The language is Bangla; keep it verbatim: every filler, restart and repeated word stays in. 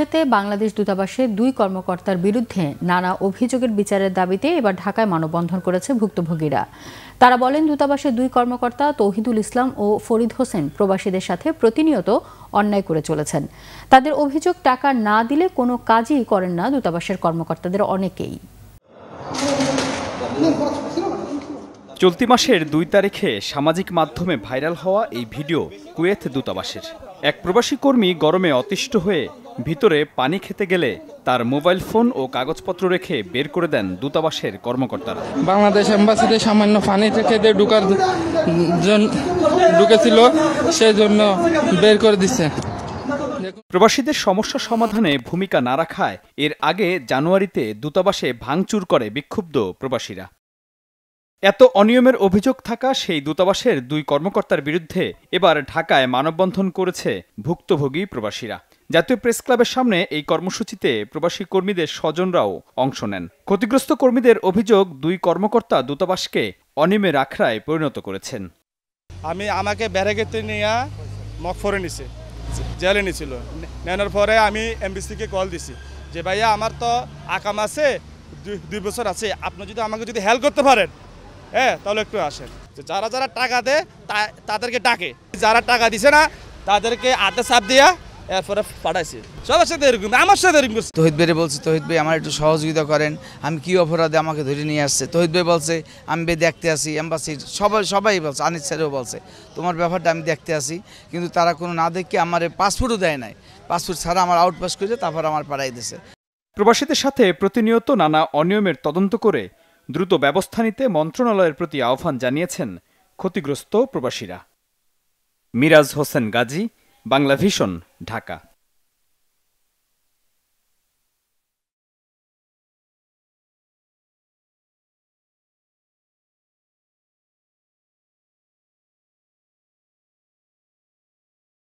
কুয়েতে বাংলাদেশ দূতাবাসে দুই কর্মকর্তার বিরুদ্ধে নানা অভিযোগের বিচারের দাবিতে এবার ঢাকায় মানববন্ধন করেছে ভুক্তভোগীরা। তারা বলেন, দূতাবাসের দুই কর্মকর্তা তৌহিদুল ইসলাম ও ফরিদ হোসেন প্রবাসীদের সাথে প্রতিনিয়ত অন্যায় করে চলেছেন। তাদের অভিযোগ, টাকা না দিলে কোনো কাজই করেন না দূতাবাসের কর্মকর্তাদের অনেকেই। চলতি মাসের দুই তারিখে সামাজিক মাধ্যমে ভাইরাল হওয়া এই ভিডিও কুয়েত দূতাবাসের। এক প্রবাসী কর্মী গরমে অতিষ্ঠ হয়ে ভিতরে পানি খেতে গেলে তার মোবাইল ফোন ও কাগজপত্র রেখে বের করে দেন দূতাবাসের কর্মকর্তারা। বাংলাদেশ এম্বাসিতে সামান্য পানি খেতে ঢুকার ঢুকেছিল, সেই জন্য বের করে দিচ্ছে। প্রবাসীদের সমস্যা সমাধানে ভূমিকা না রাখায় এর আগে জানুয়ারিতে দূতাবাসে ভাঙচুর করে বিক্ষুব্ধ প্রবাসীরা। এত অনিয়মের অভিযোগ থাকা সেই দূতাবাসের দুই কর্মকর্তার বিরুদ্ধে এবার ঢাকায় মানববন্ধন করেছে ভুক্তভোগী প্রবাসীরা। জাতীয় প্রেস ক্লাবের সামনে এই কর্মসূচিতে প্রবাসী কর্মীদের স্বজনরাও অংশ নেন। ক্ষতিগ্রস্ত কর্মীদের অভিযোগ, দুই কর্মকর্তা দূতাবাসকে অনিয়মের আখড়ায় পরিণত করেছেন। আমি আমাকে ব্যারাগেতে নিয়ে মকফরে নিছে, জেলে নিছিল। নেওয়ার পরে আমি এমবিসিকে কল দিছি যে ভাইয়া আমার তো আকাম আছে, দুই বছর আছে, আপনি যদি আমাকে যদি হেল্প করতে পারেন হ্যাঁ তাহলে একটু আসেন। যারা যারা টাকা দেয় তাদেরকে ডাকে, যারা টাকা দিছে না তাদেরকে আধা চাপ দিয়া এরপরে পাঠাইছে। সবার সাথে এরকম, আমার সাথে এরকম করছে। তহিদ ভাই বলছে, তহিদ ভাই আমার একটু সহযোগিতা করেন, আমি কি অপরাধে আমাকে ধরে নিয়ে আসছে। তহিদ ভাই বলছে আমি বে দেখতে আসি, এম্বাসির সবাই সবাই বলছে, আনিস স্যারও বলছে তোমার ব্যাপারটা আমি দেখতে আসি, কিন্তু তারা কোনো না দেখে আমার পাসপোর্টও দেয় নাই। পাসপোর্ট ছাড়া আমার আউটপাস করে তারপর আমার পাঠাই দিয়েছে। প্রবাসীদের সাথে প্রতিনিয়ত নানা অনিয়মের তদন্ত করে দ্রুত ব্যবস্থা নিতে মন্ত্রণালয়ের প্রতি আহ্বান জানিয়েছেন ক্ষতিগ্রস্ত প্রবাসীরা। মিরাজ হোসেন গাজী, বাংলাভিশন, ঢাকা।